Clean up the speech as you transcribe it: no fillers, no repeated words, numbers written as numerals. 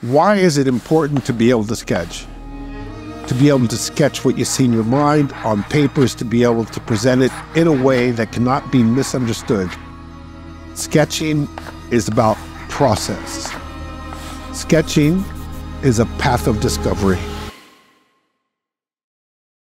Why is it important to be able to sketch? To be able to sketch what you see in your mind on papers, to be able to present it in a way that cannot be misunderstood. Sketching is about process. Sketching is a path of discovery.